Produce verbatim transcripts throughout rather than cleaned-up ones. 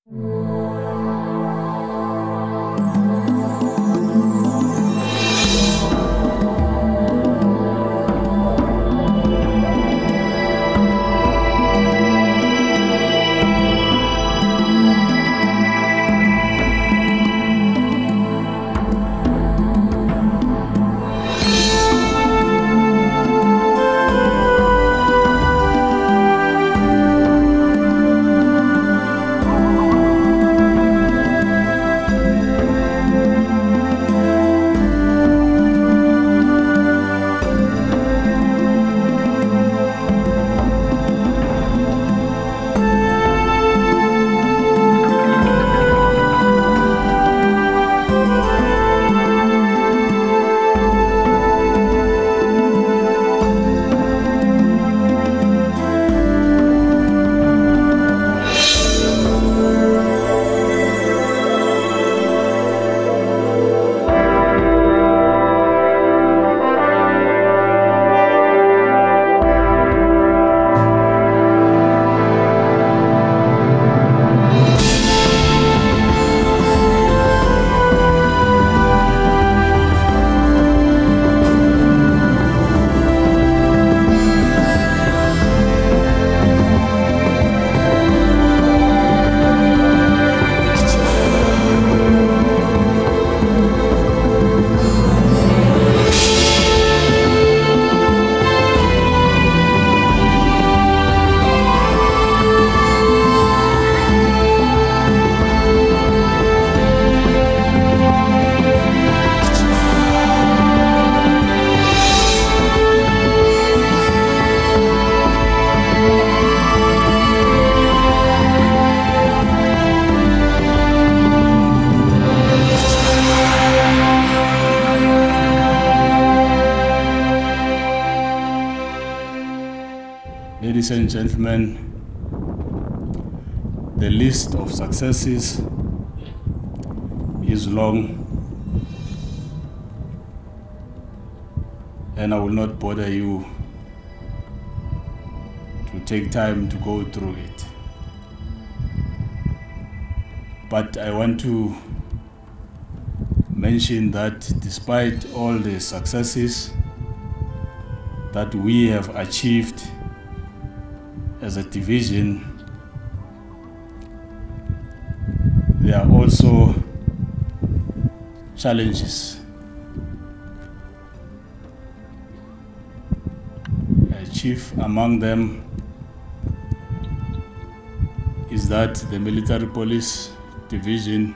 Ladies and gentlemen, the list of successes is long, and I will not bother you to take time to go through it. But I want to mention that despite all the successes that we have achieved as a division, there are also challenges. Chief among them is that the Military Police Division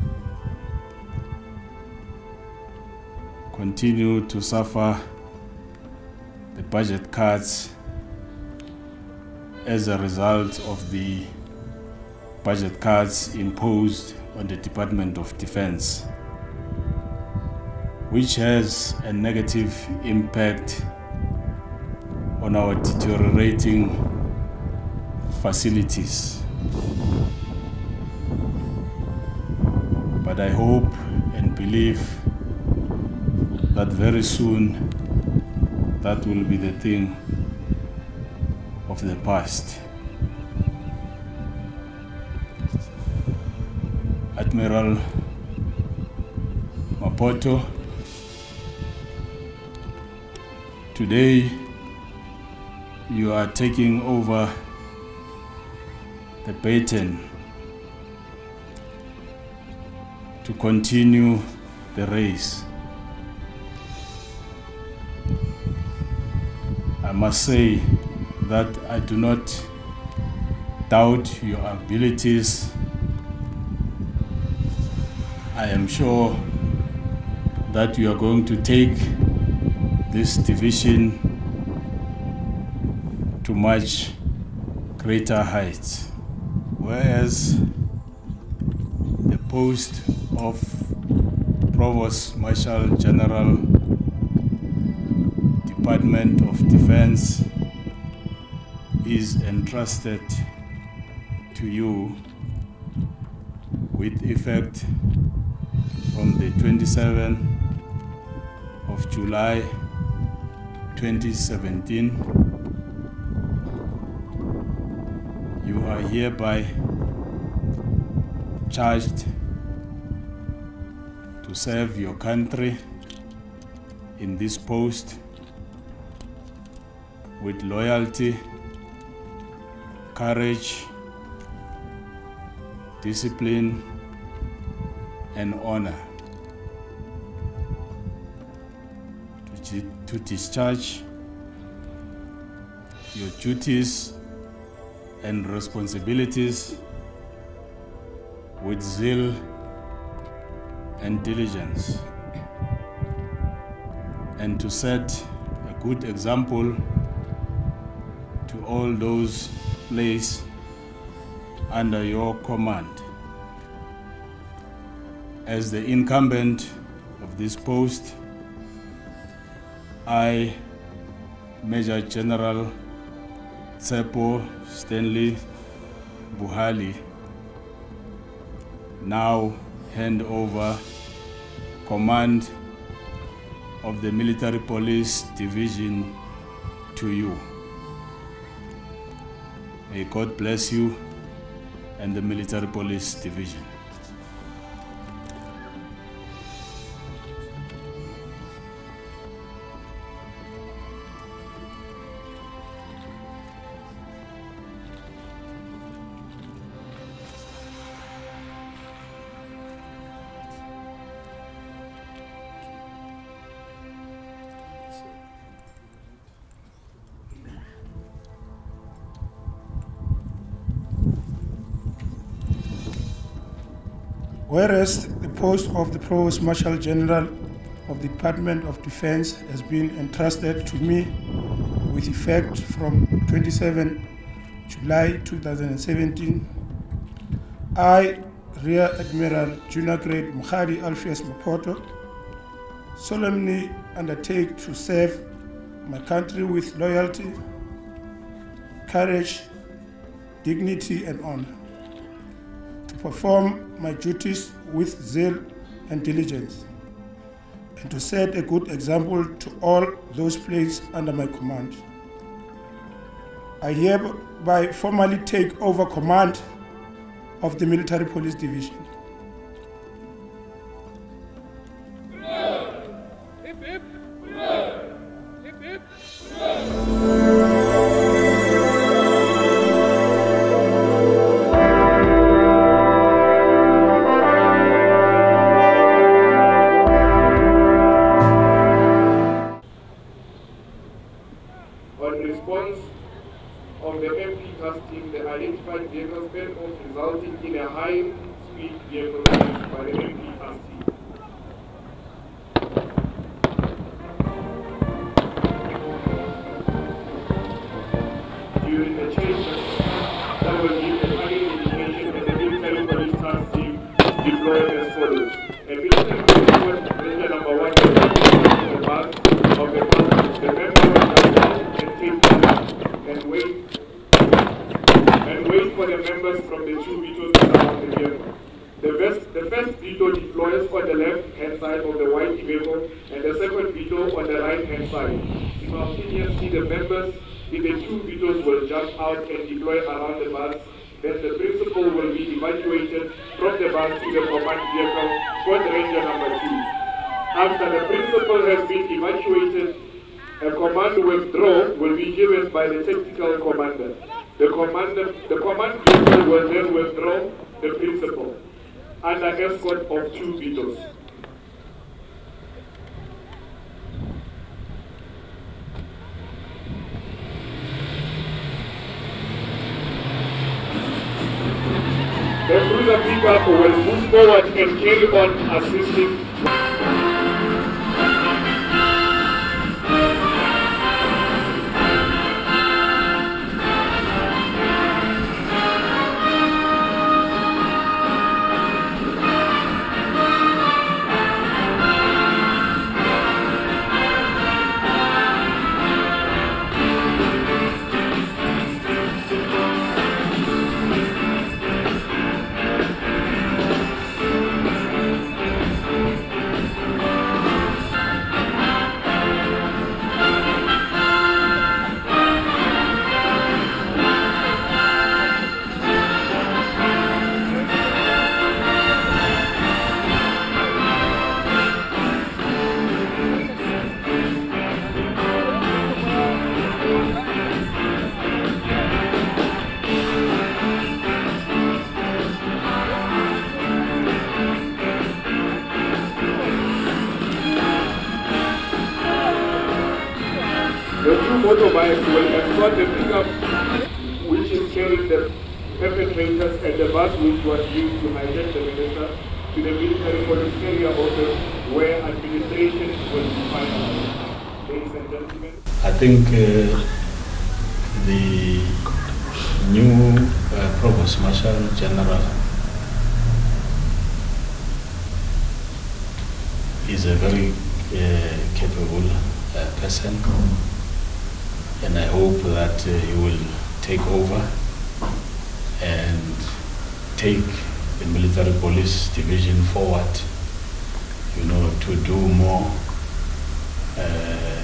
continue to suffer the budget cuts as a result of the budget cuts imposed on the Department of Defense, which has a negative impact on our deteriorating facilities. But I hope and believe that very soon that will be the thing of the past. Admiral Mapoto, today you are taking over the baton to continue the race. I must say that I do not doubt your abilities. I am sure that you are going to take this division to much greater heights. Whereas the post of Provost Marshal General, Department of Defense, is entrusted to you with effect from the twenty-seventh of July twenty seventeen. You are hereby charged to serve your country in this post with loyalty, courage, discipline, and honor. To, to discharge your duties and responsibilities with zeal and diligence, and to set a good example to all those placed under your command. As the incumbent of this post, I, Major General Tsepo Stanley Buhali, now hand over command of the Military Police Division to you. May God bless you and the Military Police Division. Whereas the post of the Provost Marshal General of the Department of Defense has been entrusted to me with effect from twenty-seventh July two thousand seventeen, I, Rear Admiral Junior Grade Mkhadi Alpheus Mapoto, solemnly undertake to serve my country with loyalty, courage, dignity, and honor, to perform my duties with zeal and diligence, and to set a good example to all those placed under my command. I hereby formally take over command of the Military Police Division. Hip, hip. Hip, hip. On response of the M P task team, the identified vehicle sped off, resulting in a high-speed vehicle used by the M P task team. During the chase, that will give a target indication that the military police task team deployed as follows. A military police ranger number one is the bus of the bus. The member will come down and take cover and wait and wait for the members from the two vehicles to surround the vehicle. The first, the first vehicle deploys on the left-hand side of the white vehicle, and the second vehicle on the right-hand side. Simultaneously, the members in the two vehicles will jump out and deploy around the bus. Then the principal will be evacuated from the bus to the command vehicle for the ranger number two. After the principal has been evacuated, a command withdraw will be given by the tactical commander. The commander, the command vehicle will then withdraw the principal under escort of two vehicles. The cruiser pickup will move forward and carry on assisting. motorbikes will escort the pickup which is carrying the perpetrators and the bus which was used to hijack the minister to the military police area office where administration will be finalized. Ladies and gentlemen, I think uh, the new uh, Provost Marshal General is a very uh, capable uh, person, and I hope that uh, he will take over and take the military police division forward, you know, to do more uh,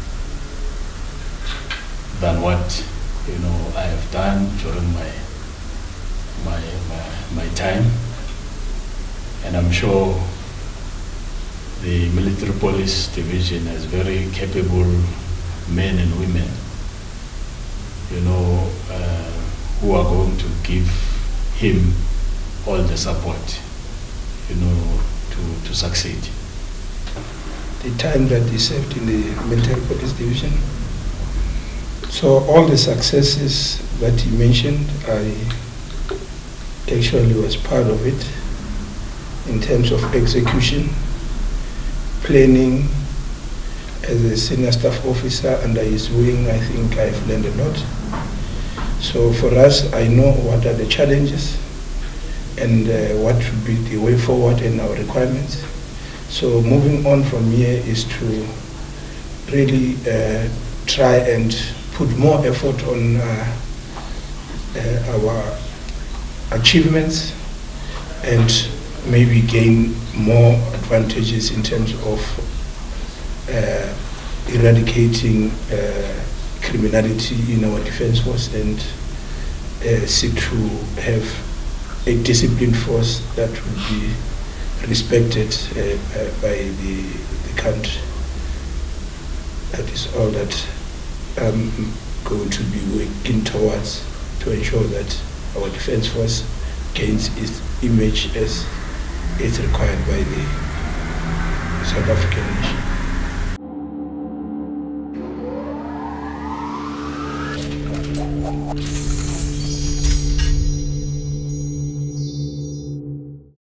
than what, you know, I have done during my my my, my time. And I'm sure the military police division has very capable men and women, you know, uh, who are going to give him all the support, you know, to, to succeed. The time that he served in the military police division. So all the successes that he mentioned, I actually was part of it in terms of execution, planning. As a senior staff officer under his wing, I think I've learned a lot. So for us, I know what are the challenges and uh, what should be the way forward and our requirements. So moving on from here is to really uh, try and put more effort on uh, uh, our achievements and maybe gain more advantages in terms of uh, eradicating uh, criminality in our defense force and uh, seek to have a disciplined force that will be respected uh, uh, by the, the country. That is all that I'm going to be working towards to ensure that our defense force gains its image as it's required by the South African nation.